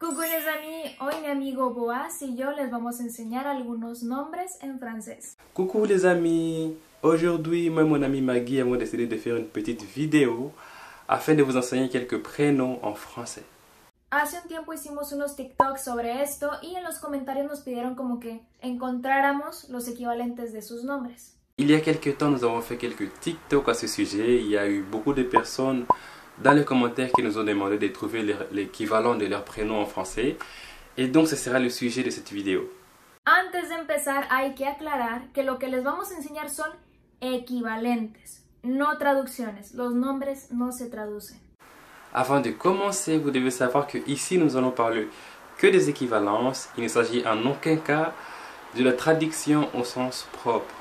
Coucou les amis, hoy mi amigo Boaz y yo les vamos a enseñar algunos nombres en francés. Coucou les amis, aujourd'hui moi et mon ami Maggie avons décidé de faire une petite vidéo afin de vous enseigner quelques prénoms en français. Hace un tiempo hicimos unos TikToks sobre esto y en los comentarios nos pidieron como que encontráramos los equivalentes de sus nombres. Il y a quelques temps, nous avons fait quelques TikToks à ce sujet. Il y a eu beaucoup de personnes dans les commentaires qui nous ont demandé de trouver l'équivalent de leur prénom en français. Et donc, ce sera le sujet de cette vidéo. Antes de empezar, hay que aclarar que lo que les vamos a enseñar son equivalentes, no traducciones. Los nombres no se traducen. Avant de commencer, vous devez savoir que ici, nous allons parler que des équivalences. Il ne s'agit en aucun cas de la traduction au sens propre.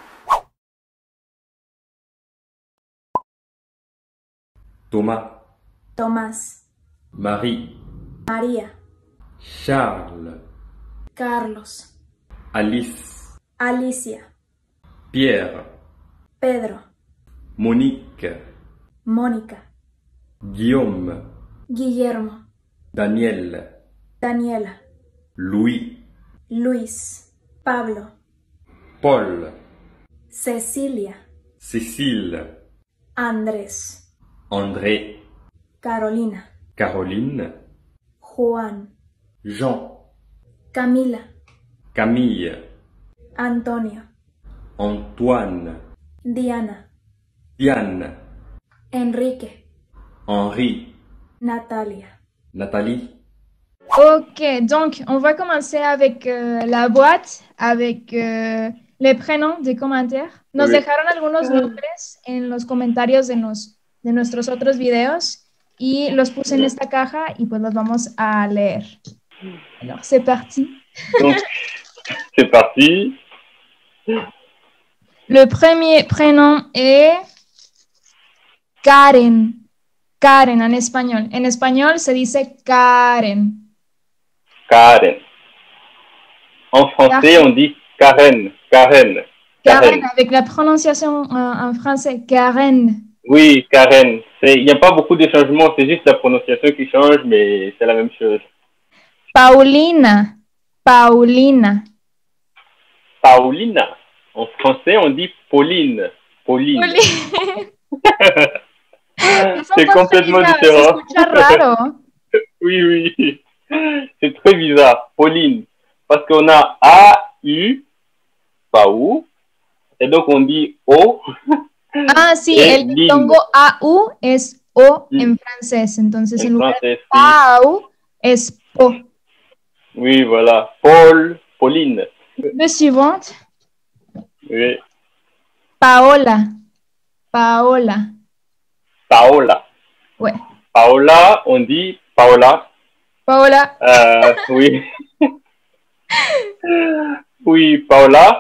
Thomas, Tomás, Marie, María, Charles, Carlos, Alice, Alicia, Pierre, Pedro, Monique, Mónica, Guillaume, Guillermo, Daniel, Daniela, Louis, Luis, Pablo, Paul, Cecilia, Cécile, Andrés, André, Carolina, Caroline, Juan, Jean, Camila, Camille, Antonio, Antoine, Diana, Diane, Enrique, Henri, Natalia. Nathalie. Ok, donc on va commencer avec la boîte, avec les prénoms de commentaires. Nos dejaron algunos nombres en los comentarios de nuestros otros videos y los puse en esta caja y pues los vamos a leer. Alors, c'est parti. Donc, c'est parti. Le premier prénom est Karen. Karen en español. En español se dice Karen. Karen. En français, on dit Karen. Karen. Karen, avec la prononciation en français, Karen. Oui, Karen. Il n'y a pas beaucoup de changements, c'est juste la prononciation qui change, mais c'est la même chose. Paulina. Paulina. Paulina. En français, on dit Pauline. Pauline. C'est complètement différent. Se escucha raro. Oui, oui. C'est très bizarre. Pauline. Parce qu'on a A-U, Pau, et donc on dit O. Ah, sí, el diptongo AU es O en francés. Entonces, en lugar de Pau, es Po. Oui, voilà. Paul, Pauline. Le suivant. Oui. Paola. Paola. Paola. Ouais. Paola, on dit Paola. Paola. Oui. Oui, Paola.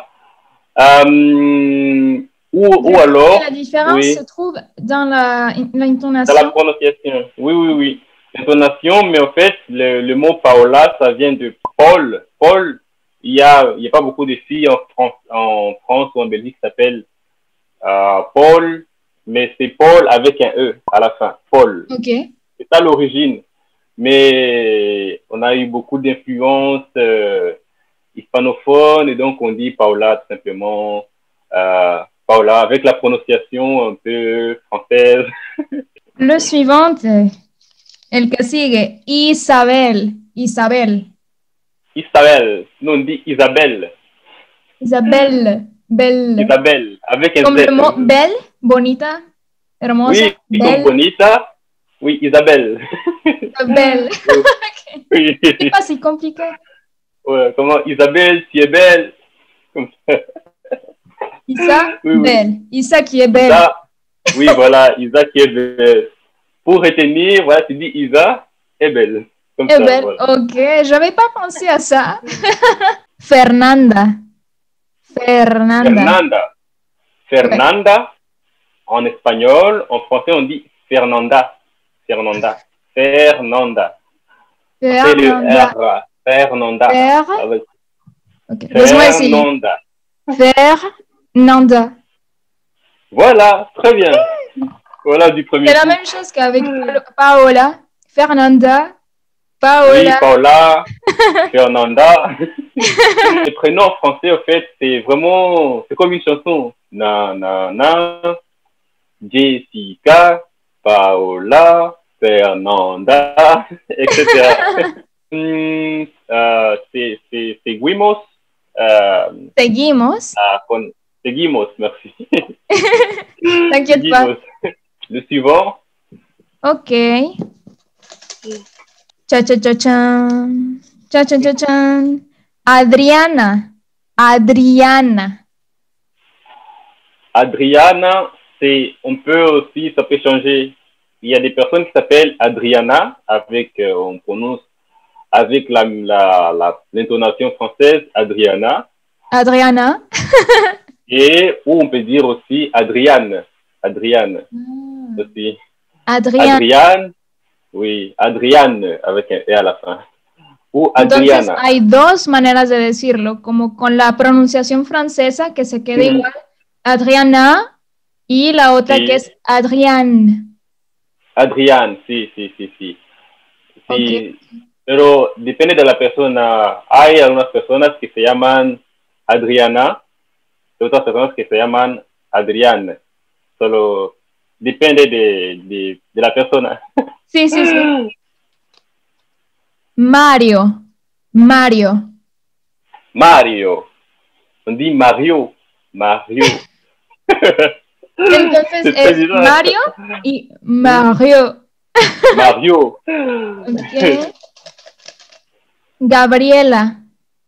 Ou alors... La différence se trouve dans l'intonation. Dans la prononciation. Oui, oui, oui. L'intonation, mais en fait, le mot Paola, ça vient de Paul. Paul, il y a pas beaucoup de filles en France ou en Belgique qui s'appellent Paul, mais c'est Paul avec un E à la fin. Paul. Ok. C'est ça l'origine. Mais on a eu beaucoup d'influences hispanophones et donc on dit Paola tout simplement. Paola avec la prononciation un peu française. Le suivant, el que sigue, Isabel. Isabel. Isabel. Non, on dit Isabelle. Isabelle. Belle. Isabelle. Avec un Comme Z. le mot belle, bonita, hermosa. Oui, belle. comme bonita. Oui, Isabelle. Belle. Okay. Oui. C'est pas si compliqué. Ouais, comment Isabelle, tu es belle. Comme ça. Isa, Oui, oui. belle. Isa qui est belle. Isa, oui, voilà, Isa qui est belle. Pour retenir, voilà, tu dis Isa est belle. Comme ça, belle. voilà. Ok, j'avais pas pensé à ça. Fernanda. Fernanda. Fernanda. Fernanda, en espagnol, en français, on dit Fernanda. Fernanda. Fernanda. C'est le R. Fernanda. Fer. Okay. Fernanda. Fernanda. Voilà, très bien. Voilà du premier. C'est la même chose qu'avec Paola. Fernanda. Paola. Oui, Paola, Fernanda. Les prénoms en français, en fait, c'est vraiment, c'est comme une chanson. Jessica, Paola, Fernanda, etc. Seguimos. Seguimos. Seguimos, merci. T'inquiète pas. Le suivant. Ok. Cha-cha-cha-chan. Cha-cha-cha-chan. Adriana. Adriana. Adriana, on peut aussi, ça peut changer. Il y a des personnes qui s'appellent Adriana, on prononce avec l'intonation française, Adriana. Adriana. Et où on peut dire aussi Adriane. Adriane. Aussi. Adriana. Oui, Adriane avec un E à la fin. Ou Adriana. Entonces hay dos maneras de decirlo, como con la pronunciación francesa que se queda igual, Adriana, y la otra que es Adriane. Adriane, sí. Okay. Pero depende de la persona. Hay algunas personas que se llaman Adriana, y otras personas que se llaman Adriane. Solo depende de la persona. Sí. Mario. On dit Mario. Entonces es Mario y Mario. Okay. Gabriela.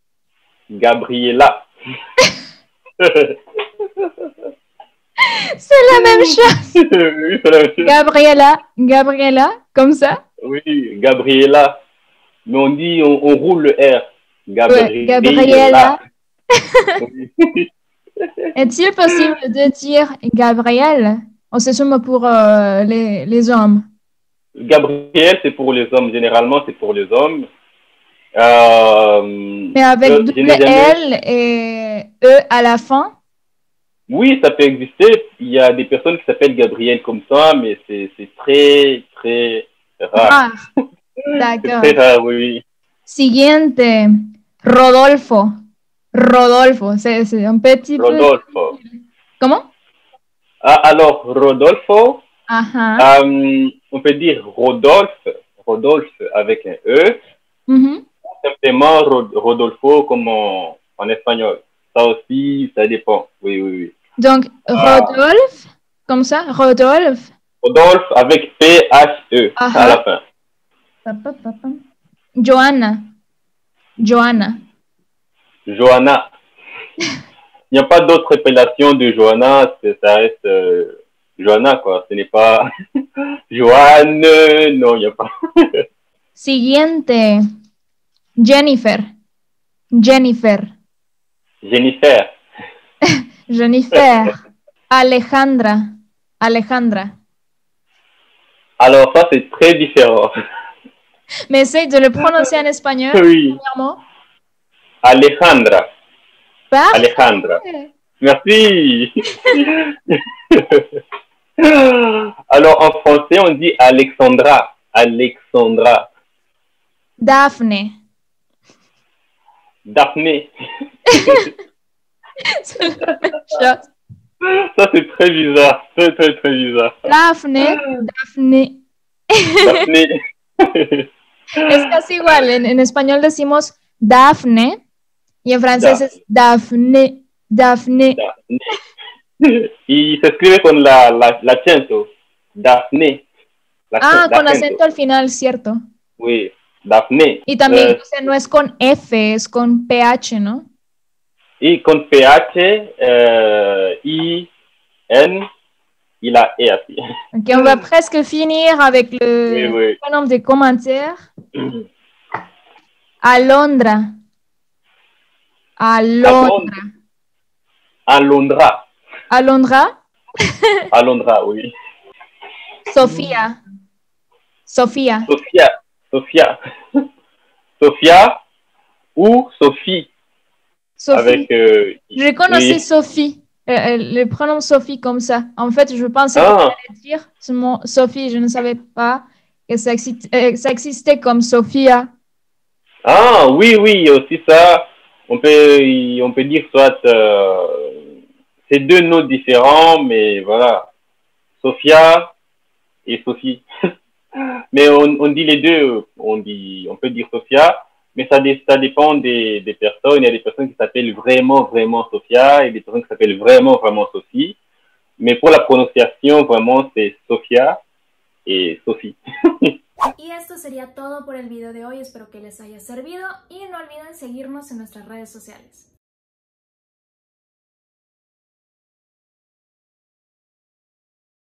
C'est la même chose. Oui, c'est la même chose. Gabriela, comme ça. Oui, Gabriela. Mais on dit, on roule le R. Gabriela. Est-il possible de dire Gabriel? On se somme pour les hommes. Gabriel, c'est pour les hommes. Généralement, c'est pour les hommes. Mais avec double L et E à la fin? Oui, ça peut exister. Il y a des personnes qui s'appellent Gabriel comme ça, mais c'est très, très rare. D'accord. C'est très rare, oui. Siguiente. Rodolfo, c'est un petit Rodolfo. peu... Comment? Alors, Rodolfo, on peut dire Rodolphe avec un E. Simplement Rodolfo comme en espagnol. Ça aussi, ça dépend. Oui. Donc, Rodolphe, comme ça, Rodolphe avec P-H-E à la fin. Johanna. Il n'y a pas d'autre appellation de Johanna, ça reste Johanna, quoi. Ce n'est pas Joanne, non, il n'y a pas. Siguiente. Jennifer. Alejandra. Alors, ça, c'est très différent. Mais essaye de le prononcer en espagnol. Oui. Premièrement. Alejandra. Parfait. Alejandra. Merci. Alors, en français, on dit Alexandra. Daphné. Ça, c'est très bizarre. Très bizarre. Daphné. Es casi igual. En español decimos Daphne y en francés es Daphné. Y se escribe con l'acento. Daphné. Con acento al final, cierto. Oui, Daphné. Y también no es con F, es con PH, ¿no? Y con PH, I, N, y la E así. Ok, on va presque finir avec le nombre de commentaires. Alondra, oui. Sofía ou Sophie. Avec, je connaissais Sophie, le pronom Sophie comme ça. En fait, je pensais que j'allais dire Sophie, je ne savais pas. que ça existe comme Sophia. Ah, oui, oui, il y a aussi ça. On peut dire soit, c'est deux noms différents, mais voilà. Sophia et Sophie. Mais on dit les deux, on peut dire Sophia, mais ça dépend des personnes. Il y a des personnes qui s'appellent vraiment, vraiment Sophia et des personnes qui s'appellent vraiment, vraiment Sophie. Mais pour la prononciation, vraiment, c'est Sophia et Sophie. Y esto sería todo por el video de hoy, espero que les haya servido y no olviden seguirnos en nuestras redes sociales.